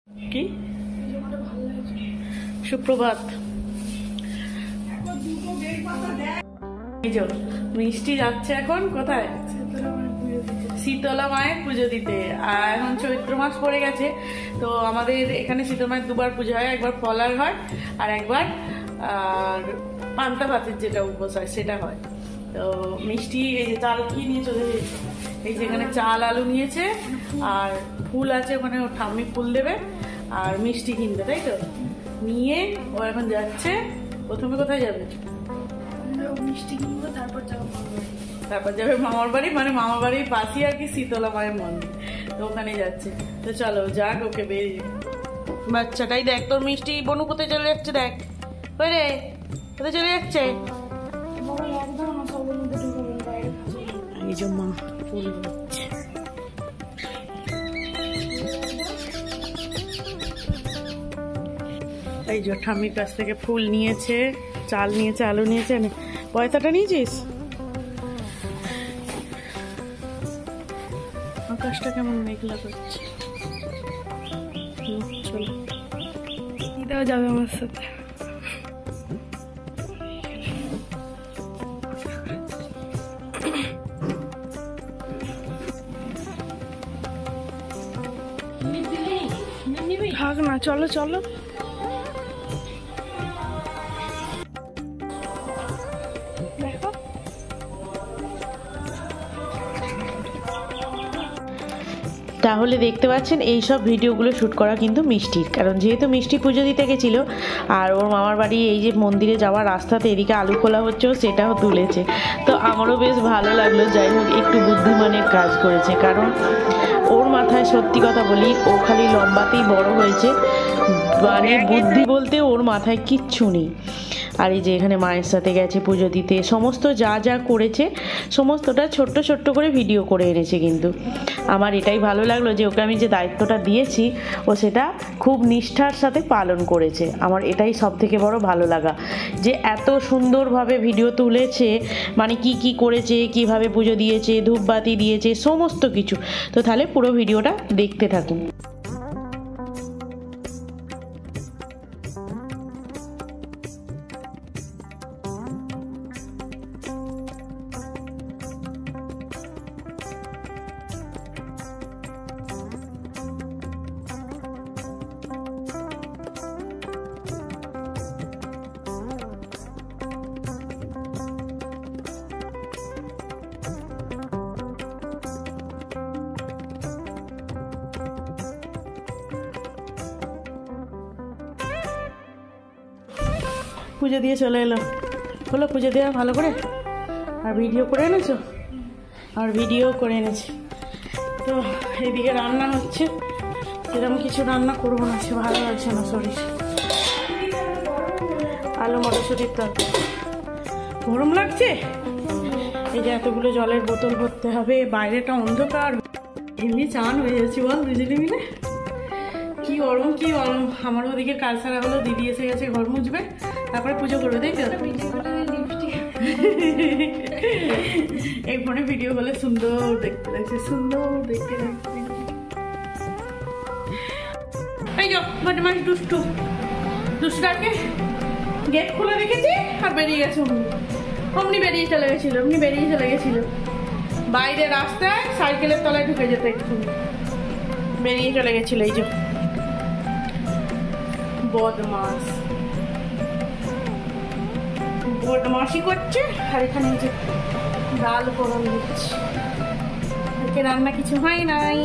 কি সুপ্রভাত। মিষ্টি যাচ্ছে এখন কোথায়? শীতলা মায়ের পুজো দিতে। আর এখন চৈত্র মাস পড়ে গেছে, তো আমাদের এখানে শীতলা মায়ের দুবার পুজো হয়, একবার ফলার হয় আর একবার পান্তা ভাতের যেটা উপোস হয় সেটা হয়। তো মিষ্টি এই যে চাল কি নিয়ে চলে গেছে, এই যেখানে চাল আলু নিয়েছে আর ফুল আছে, ওখানে ও ঠাম্মি ফুল দেবে আর মিষ্টি কিনবে, তাই তো? নিয়ে ও এখন যাচ্ছে। প্রথমে কোথায় যাবে? মিষ্টি কিনবো, তারপর যাবে মামার বাড়ি, মানে মামার বাড়ির পাশেই আর কি শীতলা মায়ের মন্দির, তো ওখানে যাচ্ছে। তো চলো যাক, ওকে বেরিয়ে। বাচ্চাটাই দেখ, তোর মিষ্টি বনু কোথায় চলে যাচ্ছে দেখ। ওই রে, কোথায় চলে যাচ্ছে? এই যে মা ফুল দিচ্ছে। এই যে ঠাম্মির কাছ থেকে ফুল নিয়েছে, চাল নিয়েছে, আলু নিয়েছে। পয়সাটা নিয়েছিস? আকাশটা কেমন মেঘলা করছে। চলো, দিদাও যাবে আমার সাথে। থাক না, চলো চলো। তাহলে দেখতে পাচ্ছেন এই সব ভিডিওগুলো শ্যুট করা কিন্তু মিষ্টির, কারণ যেহেতু মিষ্টি পুজো দিতে গেছিলো আর ওর মামার বাড়ি এই যে মন্দিরে যাওয়ার রাস্তাতে এদিকে আলু খোলা হচ্ছে, সেটাও তুলেছে। তো আমারও বেশ ভালো লাগলো। যাই হোক, একটু বুদ্ধিমানের কাজ করেছে, কারণ ওর মাথায় সত্যি কথা বলি ও খালি লম্বাতেই বড় হয়েছে, মানে বুদ্ধি বলতে ওর মাথায় কিচ্ছু নেই। আর এই যে এখানে মায়ের সাথে গেছে পুজো দিতে, সমস্ত যা যা করেছে সমস্তটা ছোট্ট ছোট্ট করে ভিডিও করে এনেছে। কিন্তু আমার এটাই ভালো লাগলো যে ওকে আমি যে দায়িত্বটা দিয়েছি ও সেটা খুব নিষ্ঠার সাথে পালন করেছে। আমার এটাই সব থেকে বড় ভালো লাগা, যে এত সুন্দরভাবে ভিডিও তুলেছে, মানে কি কি করেছে, কিভাবে পুজো দিয়েছে, ধূপবাতি দিয়েছে, সমস্ত কিছু। তো তাহলে পুরো ভিডিওটা দেখতে থাকুন। পুজো দিয়ে চলে এলো, হলো পুজো দেওয়া ভালো করে? আর ভিডিও করে এনেছো? আর ভিডিও করে এনেছি। তো এইদিকে রান্না হচ্ছে, এরকম কিছু রান্না করবো না, সে ভালো লাগছে না শরীর। আলু মটরশুটির তরকারি। গরম লাগছে, এই যে এতগুলো জলের বোতল ভরতে হবে, বাইরেটা অন্ধকার। এমনি চান হয়ে যাচ্ছি বল দুজনে মিলে। কি গরম, কি গরম। আমার ওদিকে কাজ সারা হলো, দিদি এসে গেছে, ঘর মুছবে, তারপরে পুজো করবে, তাই তো? এই ফোনে ভিডিও বলে সুন্দর দেখতে লাগছে, সুন্দর দেখতে লাগছে। এই যো বদমাশ দুষ্টু, দুষ্টুটাকে গেট খোলা রেখেছি আর বেরিয়ে গেছে। অমনি বেরিয়ে চলে গেছিল, বাইরে রাস্তায় সাইকেলের তলায় ঢুকে যেত, একটু বেরিয়ে চলে গেছিল। এই যে বদমাশি করছে। আর এখানে যে ডাল গরম দিচ্ছে, রান্না কিছু হয় নাই।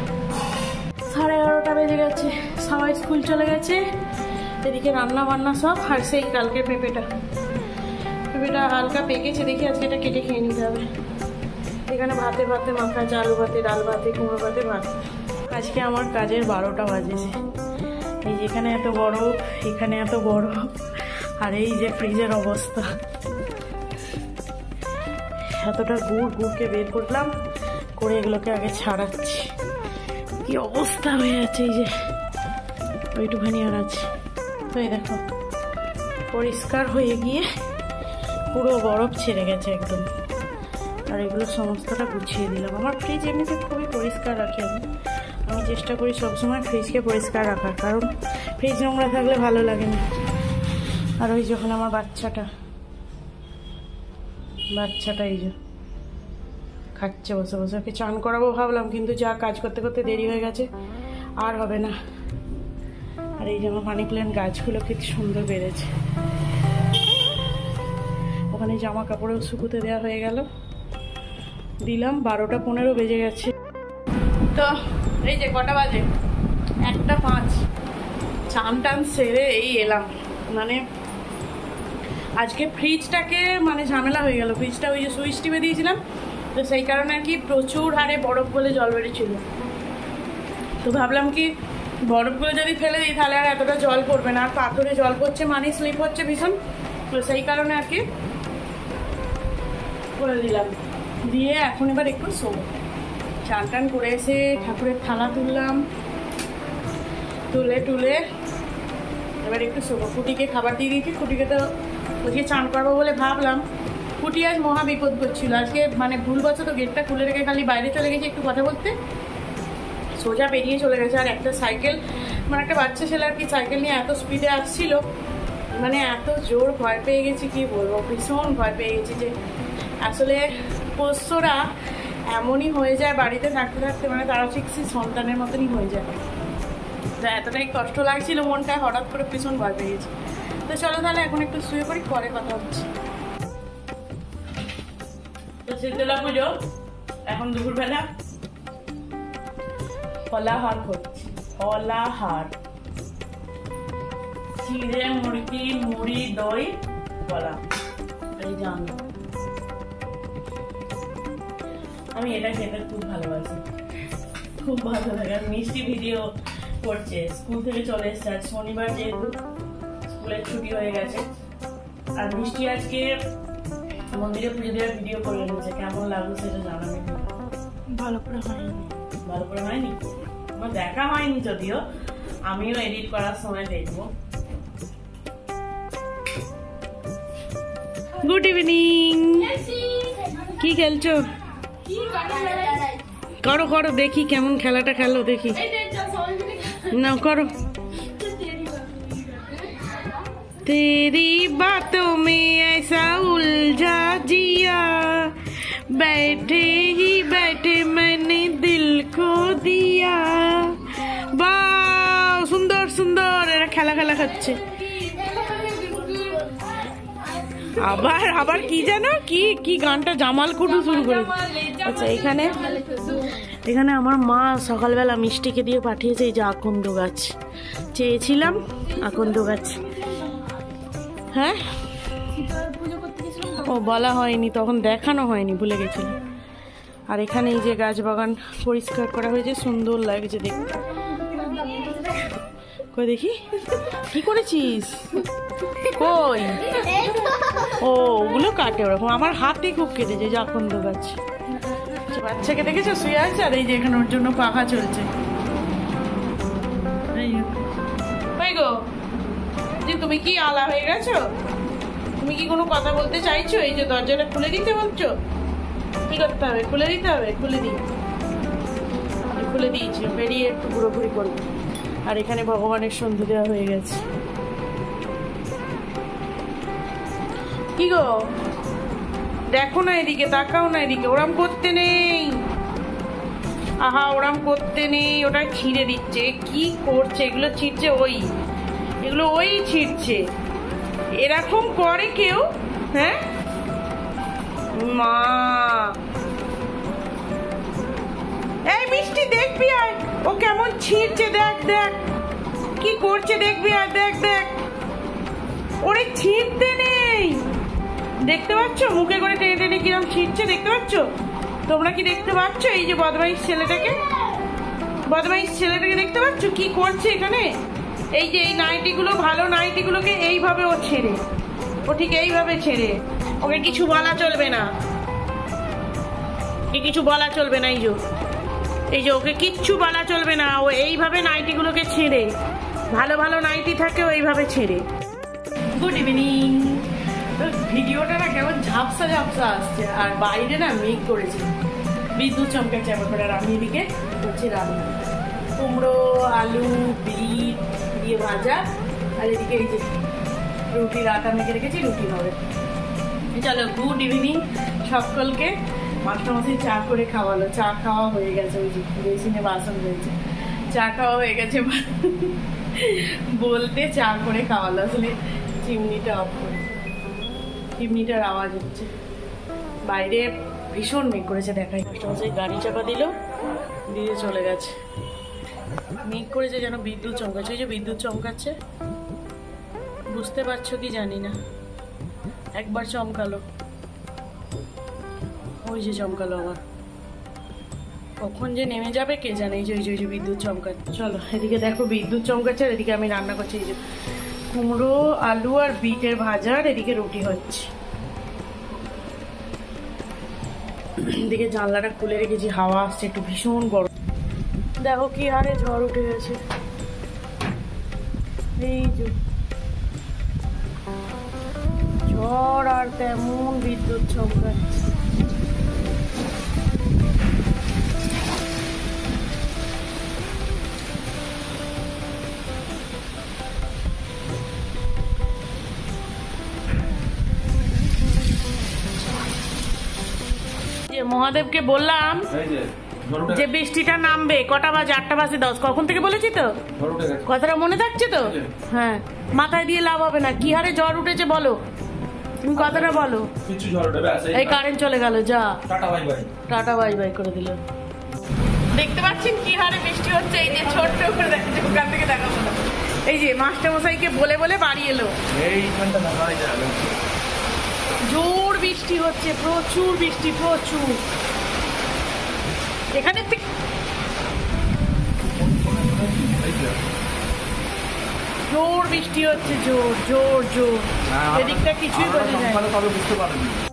11:30 বেজে গেছে, সবাই স্কুল চলে গেছে। এদিকে রান্না বান্না সব। আর সেই কালকে পেঁপেটা হালকা পেকেছে, দেখি আজকে এটা কেটে খেয়ে নিতে হবে। এখানে ভাতে মাখা আছে, আলু ভাতে, ডাল ভাতে, কুমড়ো ভাতে, ভাত। আজকে আমার কাজের 12টা বাজেছে। এই যে এখানে এত বরফ, এখানে এত বরফ, আর এই যে ফ্রিজের অবস্থা। এতটা গুড়কে বের করলাম, করে এগুলোকে আগে ছাড়াচ্ছি। কি অবস্থা হয়ে আছে, এই যে ওইটুখানি আর আছে। তো এই দেখো পরিষ্কার হয়ে গিয়ে পুরো বরফ ছেড়ে গেছে একদম। আর এগুলো সমস্তটা গুছিয়ে দিলাম। আমার ফ্রিজ এমনিতে খুবই পরিষ্কার রাখি আমি চেষ্টা করি সবসময় ফ্রিজকে পরিষ্কার রাখার, কারণ ফ্রিজ নোংরা থাকলে ভালো লাগে না। আর ওই যখন আমার বাচ্চাটা এই যে খাচ্ছে বসে বসে, ওকে চান করাবো ভাবলাম, কিন্তু যা কাজ করতে করতে দেরি হয়ে গেছে, আর হবে না। আর এই যে আমার মানি প্ল্যান্ট গাছগুলো কি সুন্দর বেড়েছে। ওখানে জামা কাপড়ও শুকুতে দেওয়া হয়ে গেল, দিলাম 12টা 15 বেজে গেছে। তো এই যে কটা বাজে, 1:05, চান টান সেরে এই এলাম। মানে আজকে ফ্রিজটাকে মানে ঝামেলা হয়ে গেল, ফ্রিজটা ওই যে সুইচ টিপে দিয়েছিলাম, তো সেই কারণে আর কি প্রচুর হারে বরফ বলে জল বেড়েছিল। তো ভাবলাম কি বরফগুলো যদি ফেলে দিই তাহলে আর এতটা জল পড়বে না, আর পাথরে জল পড়ছে মানে স্লিপ হচ্ছে ভীষণ, তো সেই কারণে আর কি করে দিলাম। দিয়ে এখন এবার একটু শোবো। চান টান করে এসে ঠাকুরের থালা তুললাম, তুলে এবার একটু শোবো। কুটিকে খাবার দিয়ে দিয়েছি, কুটিকে তো ওকে চান করবো বলে ভাবলাম। কুটি আজ মহা বিপদ করছিল, আজকে মানে ভুলবশত গেটটা খুলে রেখে খালি বাইরে চলে গেছে একটু কথা বলতে, সোজা বেরিয়ে চলে গেছে। আর একটা সাইকেল, মানে একটা বাচ্চা ছেলে আর কি সাইকেল নিয়ে এত স্পিডে আসছিল, মানে এত জোর ভয় পেয়ে গেছি কি বলবো, ভীষণ ভয় পেয়ে গেছি। যে আসলে পোষ্যরা এমনই হয়ে যায় বাড়িতে থাকতে থাকতে, মানে তারা ঠিক সেই সন্তানের মতনই হয়ে যায়। তো এতটাই কষ্ট লাগছিল মনটা, হঠাৎ করে ভীষণ ভয় পেয়ে গেছি। তো চলো তাহলে এখন একটু শুয়ে পড়ি, পরে কথা হচ্ছে। তো শীতলা পুজো এখন দুপুরবেলা ফলাহার করছি, ফলাহার, চিড়ে মুরগি, মুড়ি, দই, কলা। এই যে আমি এটা খেতে খুব ভালোবাসি, খুব ভালো লাগে। আর মিষ্টি ভিডিও করছে, স্কুল থেকে চলে এসছে, আজ শনিবার যেহেতু স্কুলের ছুটি হয়ে গেছে। আর মিষ্টি আজকে মন্দিরে পুজো দেওয়ার ভিডিও করে নিয়েছে, কেমন লাগলো সেটা জানাবে। ভালো করে হয়নি, আমার দেখা হয়নি যদিও, আমিও এডিট করার সময় দেখবো। গুড ইভিনিং, কি খেলছো? করো দেখি কেমন খেলাটা খেলো দেখি, না করো। तेरी बातों में ऐसा उलझा जिया, बैठे ही बैठे मैंने दिल को दिया। বাহ, সুন্দর সুন্দর, এরা খেলা খাচ্ছে। আবার কি জানো, কি গানটা জামাল কুটু শুরু করে। আচ্ছা, এখানে আমার মা সকালবেলা মিষ্টিকে দিয়ে পাঠিয়েছে এই যে আকন্দ গাছ, চেয়েছিলাম আকন্দ গাছ। হ্যাঁ, ও বলা হয়নি তখন, দেখানো হয়নি, ভুলে গেছিলাম। আর এখানে এই যে গাছ বাগান পরিষ্কার করা হয়েছে, সুন্দর লাগছে দেখতে। কই দেখি কি করেছিস, কই? ও ওগুলো কাটে ওরকম, আমার হাতে খুব কেটেছে যে আকন্দ গাছ। বাচ্চাকে দেখেছো শুয়ে আছে, আর এই যে এখানে ওর জন্য পাখা চলছে। গো যে তুমি কি আলা হয়ে গেছো, তুমি কি কোনো কথা বলতে চাইছো? এই যে দরজাটা খুলে দিতে বলছো, কি করতে হবে? খুলে দিতে হবে, খুলে দিয়েছি, বেরিয়ে একটু ঘুরোঘুরি করবো। আর এখানে ভগবানের সন্ধে দেওয়া হয়ে গেছে। কি গো দেখো না এদিকে, তাকাও না এদিকে, ওরম করতে নেই। আহা, ওরম করতে নেই, ওটা ছিঁড়ে দিচ্ছে। কি করছে এগুলো? ছিঁড়ছে এগুলো ওই ছিঁড়ছে, এরকম করে কেউ? হ্যাঁ মা, এই মিষ্টি দেখবি আয়, ও কেমন ছিঁড়ছে, দেখ কি করছে, দেখবি আর দেখ ওরে ছিঁড়তে নেই, দেখতে পাচ্ছ মুখে করে টেনে টেনে কিরম ছিঁড়ছে, দেখতে পাচ্ছ? তোমরা কি দেখতে পাচ্ছ? এই যে বদমাইশ ছেলেটাকে দেখতে পাচ্ছ কি করছে এখানে? এই যে এই নাইটিগুলো, ভালো নাইটিগুলোকে এইভাবে ও ছেড়ে, ও ঠিক এইভাবে ছেড়ে, ওকে কিছু বলা চলবে না, এই যে ওকে কিচ্ছু বলা চলবে না, ও এইভাবে নাইটিগুলোকে ছেড়ে, ভালো নাইটি থাকে ও এইভাবে ছেড়ে। Good evening. ভিডিওটা না কেমন ঝাপসা আসছে, আর বাইরে না মেঘ করেছে, বিদ্যুৎ চমকাচ্ছে। আবার আমি এদিকে করছি রান্না। তো কুমড়ো আলু বিট দিয়ে ভাজা, আর এদিকে এই যে রুটির আটা মেখে রেখেছি, রুটি হবে। চলো গুড ইভিনিং সকলকে। মাস্টারমশাই চা করে খাওয়ালো, চা খাওয়া হয়ে গেছে, ওই যে বেসিনে বাসন রয়েছে, চা খাওয়া হয়ে গেছে বলতে চা করে খাওয়ালো। আসলে চিমনিটা অফ করে, চিমনিটার আওয়াজ হচ্ছে, বাইরে ভীষণ মেঘ করেছে দেখাই। মাস্টারমশাই গাড়ি চাপা দিল, দিয়ে চলে গেছে। মেঘ করেছে যেন বিদ্যুৎ চমকাচ্ছে, ওই যে বিদ্যুৎ চমকাচ্ছে, বুঝতে পারছো কি জানি না। একবার চমকালো, ওই যে চমকালো আবার, কখন যে নেমে যাবে কে জানে। এই যে বিদ্যুৎ চমকাচ্ছে। চলো এদিকে দেখো বিদ্যুৎ চমকাচ্ছে, আর এদিকে আমি রান্না করছি। এই যে কুমড়ো আলু আর বিটের ভাজা, আর এদিকে রুটি হচ্ছে। এদিকে জানলাটা খুলে রেখেছি, হাওয়া আসছে একটু, ভীষণ গরম। দেখো কি হারে ঝড় উঠে গেছে, এই যে ঝড় আর তেমন বিদ্যুৎ চমকাচ্ছে। মহাদেবকে বললাম যে বৃষ্টিটা নামবে, কটা বাজে? 8টা বাজে 10। কখন থেকে বলেছি তো, কথাটা মনে থাকছে তো? হ্যাঁ, মাথায় দিয়ে লাভ হবে না। কি হারে ঝড় উঠেছে বলো, তুমি কথাটা বলো। এই কারেন্ট চলে গেল, যা টাটা বাই বাই করে দিল। দেখতে পাচ্ছেন কি হারে বৃষ্টি হচ্ছে, এই যে ছোট্ট করে ওখান থেকে দেখাবো না। এই যে মাস্টারমশাইকে বলে বলে বাড়ি এলো, জোর বৃষ্টি হচ্ছে, প্রচুর বৃষ্টি, প্রচুর। এখানে জোর বৃষ্টি হচ্ছে, জোর জোর জোর। এদিকটা কিছুই বোঝা যায় না।